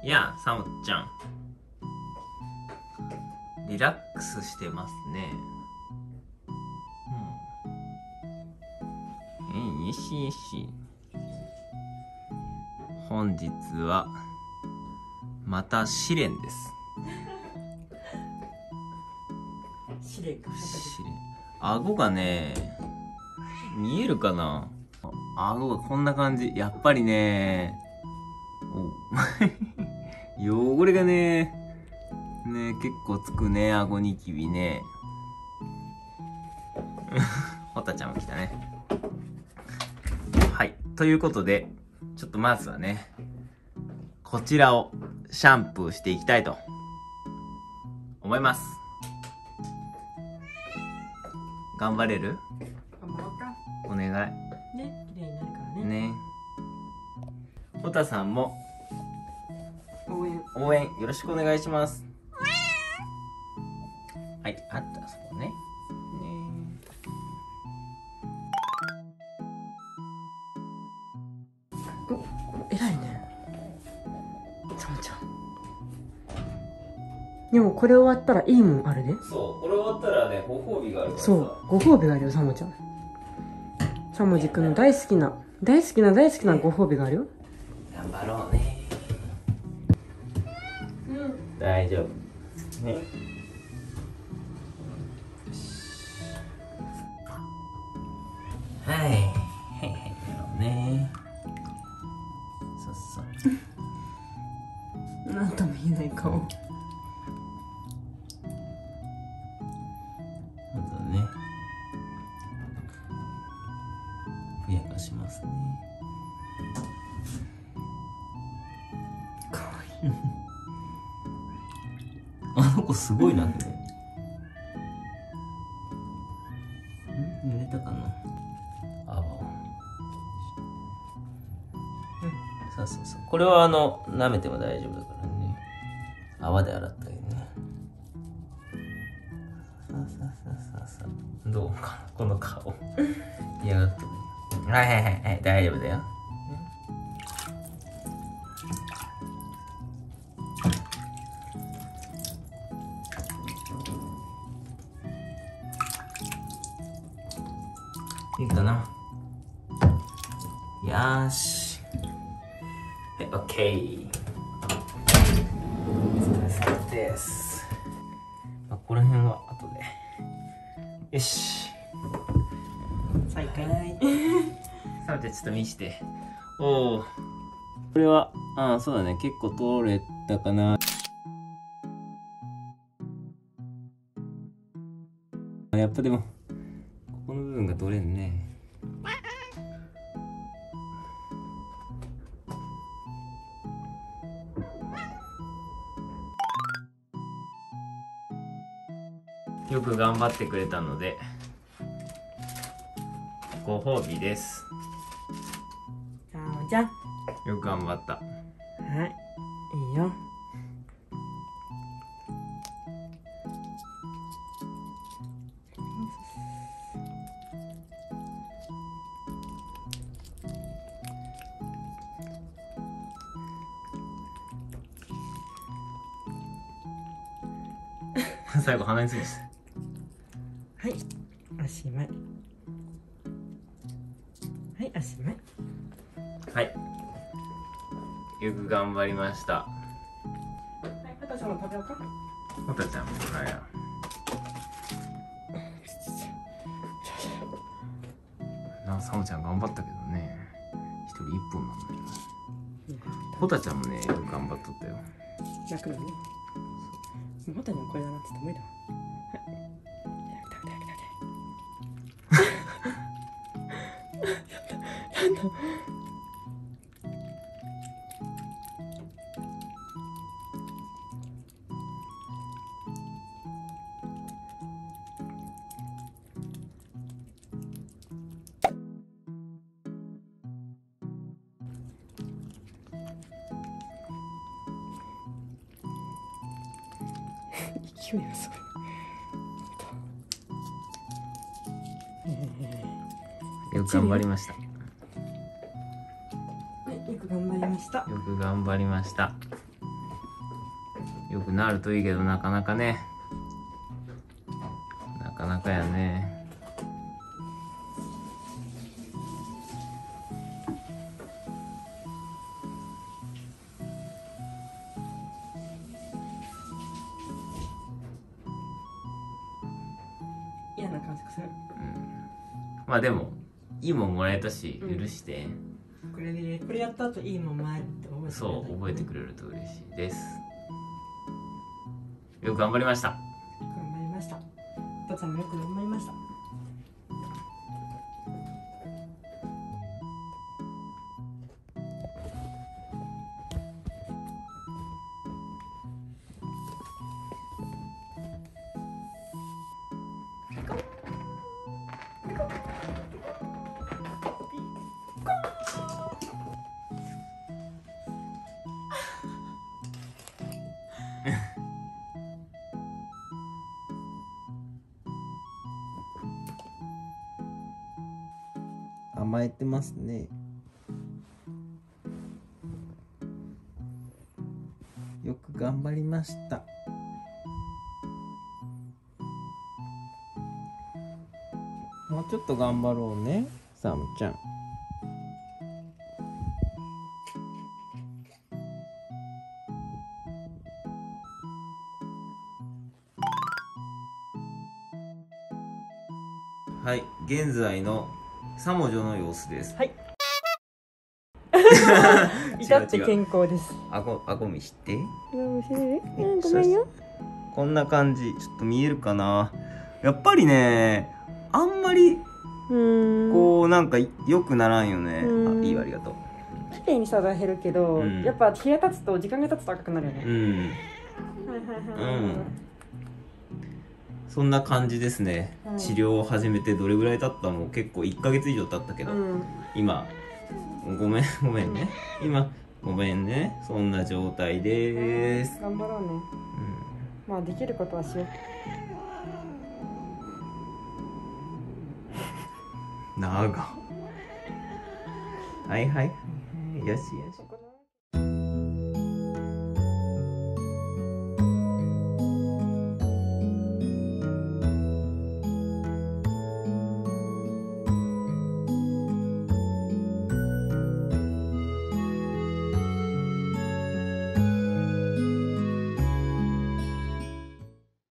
いや、サムちゃん。リラックスしてますね。よしよし。本日は、また試練です。 試練か。 試練。顎がね、見えるかな？顎がこんな感じ。やっぱりね、汚れがね、結構つくね、顎ニキビね。ホタちゃんも来たね。はい。ということで、ちょっとまずはね、こちらをシャンプーしていきたいと思います。頑張れる？ 頑張ろうか。 お願い。 ね、綺麗になるからね。 ね。ホタさんも応援よろしくお願いします。はい、あったそこね。 お、偉いね。サムちゃん。でもこれ終わったらいいもんあるね。 そう、これ終わったらね、ご褒美があるからさ。 そう、ご褒美があるよ、サムちゃん。サムジ君の大好きなご褒美があるよ。 頑張ろうね。大丈夫。ね。はい。はいはい。やろうね。そうそう。 なんとも言えない顔。 まずね。ふやかしますね。 かわいい。 あの子すごいなって。濡れたかな。泡を。そうそうそう。これは舐めても大丈夫だからね。泡で洗ったりね。さあ。どうかなこの顔。嫌がってる。はい、大丈夫だよ。いいかな。よーし。はい、オッケー。お疲れ様です。まあ、この辺は後で。よし。 再開。 さて、ちょっと見して。おお。これは、そうだね。結構取れたかな。やっぱでも、ここの部分が取れんね。よく頑張ってくれたので、ご褒美です。 サムちゃん。 よく頑張った。 はい、いいよ。 最後鼻についてはい、おしまい。はい、おしまい。 はい。よく頑張りました。 はい、ホタちゃんも食べようか。 ホタちゃんもほらや。サムちゃん頑張ったけどね。一人1分なんだよ。ホタちゃんもね、よく頑張っとったよ。 楽だね。ホタにはこれだなって言ってもいいだろ。はい。なんだ。勢いがすごい。 よく頑張りました。 はい、よく頑張りました。 よく頑張りました。 よくなるといいけど、なかなかね。なかなかやね。 嫌な感触する。 まあでも、いいもんもらえたし、許して。 これやった後いいもん前って覚えてくれる。 そう、覚えてくれると嬉しいです。よく頑張りました。 頑張りました。お父さんもよく頑張りました。 甘えてますね。よく頑張りました。もうちょっと頑張ろうね、サムちゃん。はい、現在のサモジョの様子です。 はい。至って健康です。 顎見して。 ごめんよ。 こんな感じ、ちょっと見えるかな。やっぱりね、あんまりこうなんか良くならんよね。あ、いいわ、ありがとう。 綺麗にさだ減るけど、やっぱ日が経つと時間が経つと赤くなるよね。 そんな感じですね。治療を始めてどれぐらい経った？もう結構1ヶ月以上経ったけど、今ごめんね。今ごめんね。そんな状態です。 頑張ろうね。まあできることはしよ長。はいはい。よしよし。